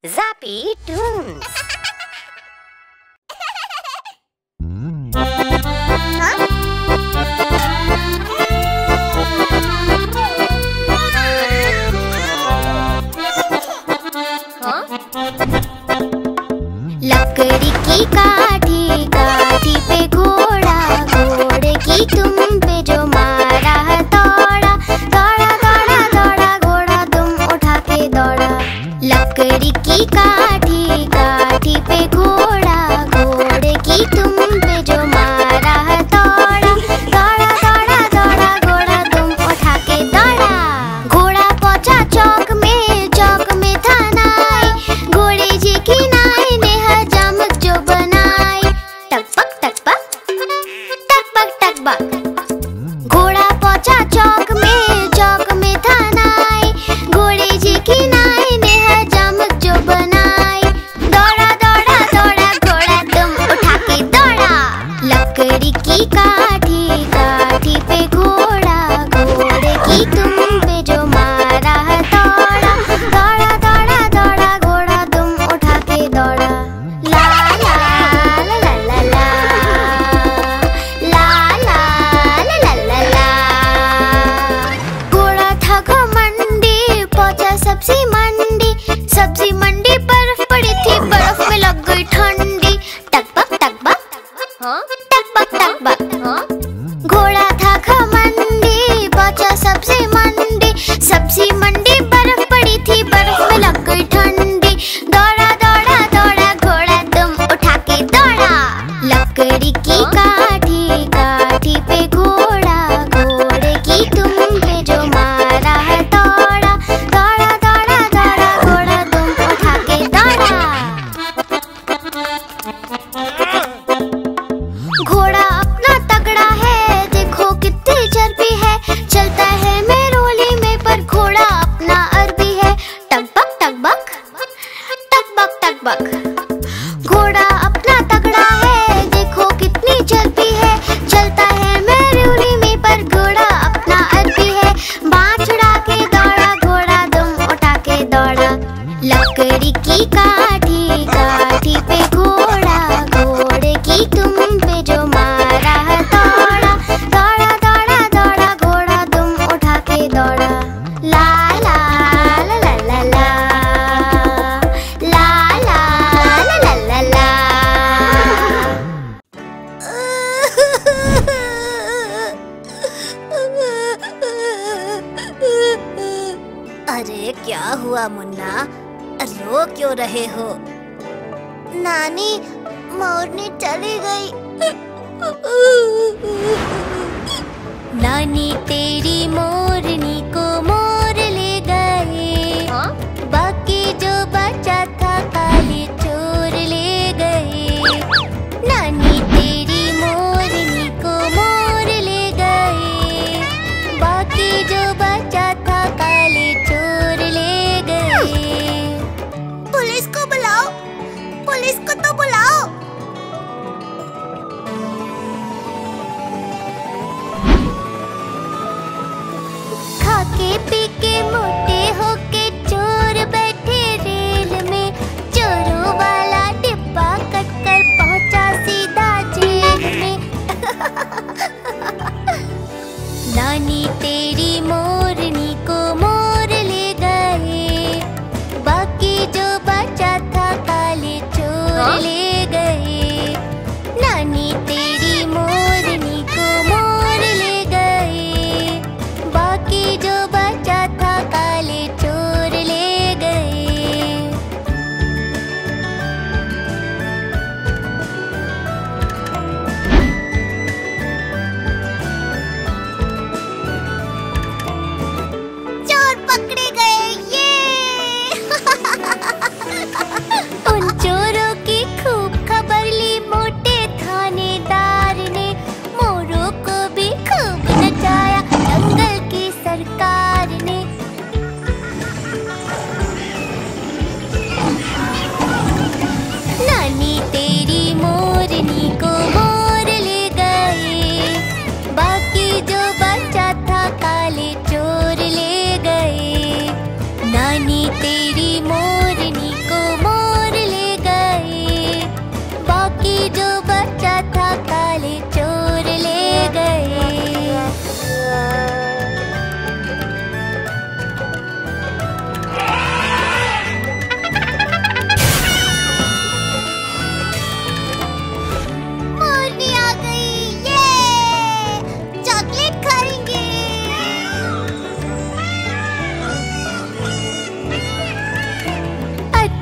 Zappy Toons. लकड़ी की काठी, काठी पे घोड़ा, घोड़े की तुम पे जो मारा है दौड़ा, दौड़ा दौड़ा दौड़ा घोड़ा तुम उठा के दौड़ा। लकड़ी की काठी, काठी पे घोड़ा, घोड़े की तुम पे जो मारा है दौड़ा, दौड़ा दौड़ा दौड़ा घोड़ा तुम उठा के दौड़ा। घोड़ा पहुंचा चौक में था नाई, घोड़े जी की नाई ने हजामत जो बनाई। टकबक टकबक टकबक टकबक। घोड़ा पहुंचा चौक में था नाई, घोड़े जी की नाई ने हजामत जो बनाई। दौड़ा दौड़ा दौड़ा घोड़ा तुम उठा के दौड़ा। लकड़ी की काठी, काठी पे घोड़ा, घोड़े की तुम पे जो मारा है दौड़ा, दौड़ा दौड़ा दौड़ा घोड़ा तुम उठा के दौड़ा। ला ला ला ला ला ला, ला ला ला ला ला ला। घोड़ा था घमंडी, पहुंचा सब्जी मंडी, सब्जी मंडी बर्फ पड़ी थी, बर्फ में लग गई ठंडी। टकबक टकबक टकबक टकबक। घोड़ा था घमंडी, पहुंचा सब्जी मंडी, सब्जी मंडी बर्फ पड़ी थी, बर्फ में लग गई ठंडी। दौड़ा दौड़ा दौड़ा घोड़ा तुम उठा के दौड़ा। लकड़ी की काठी, काठी पे घोड़ा, घोड़े की तुम पे जो मारा है दौड़ा, दौड़ा दौड़ा दौड़ा घोड़ा तुम उठा के दौड़ा। घोड़ा अपना तगड़ा है, देखो कितनी चर्बी है, चलता है मेरोली में पर घोड़ा अपना अरबी है। टकबक टकबक टकबक टकबक। घोड़ा अपना तगड़ा है, देखो कितनी चर्बी है, चलता है मेरोली में पर घोड़ा अपना अरबी है। बाँह छुड़ा के दौड़ा घोड़ा तुम उठा के दौड़ा। लकड़ी की काठी, काठी पे घोड़ा, घोड़े की तुम पे जो मारा है दौड़ा, दौड़ा दौड़ा दौड़ा घोड़ा तुम उठा के दौड़ा। ला ला ला ला ला ला, ला ला ला ला ला ला। अरे क्या हुआ मुन्ना, रो क्यों रहे हो? नानी, मोरनी चली गई। नानी तेरी मोरनी को मोर ले गए, बाकी जो बचा था काले चोर ले गए। नानी तेरी मोरनी को मोर ले गए, बाकी जो बचा था काले चोर ले गए। पुलिस को बुलाओ, पुलिस को तो बुलाओ। खा के पी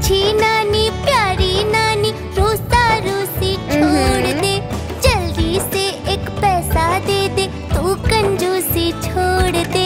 अच्छी नानी प्यारी नानी रूसा रूसी छोड़ दे, जल्दी से एक पैसा दे दे, तू कंजूसी छोड़ दे।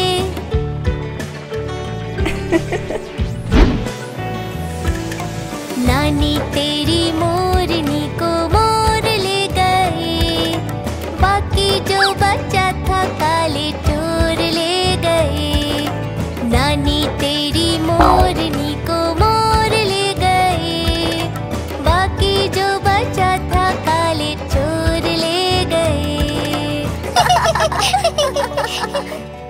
नानी तेरी मोरनी को मोर ले गए, बाकी जो बचा था काले चोर ले गए। नानी तेरी मोरनी को मोर ले गए, बाकी जो बचा था काले चोर ले गए।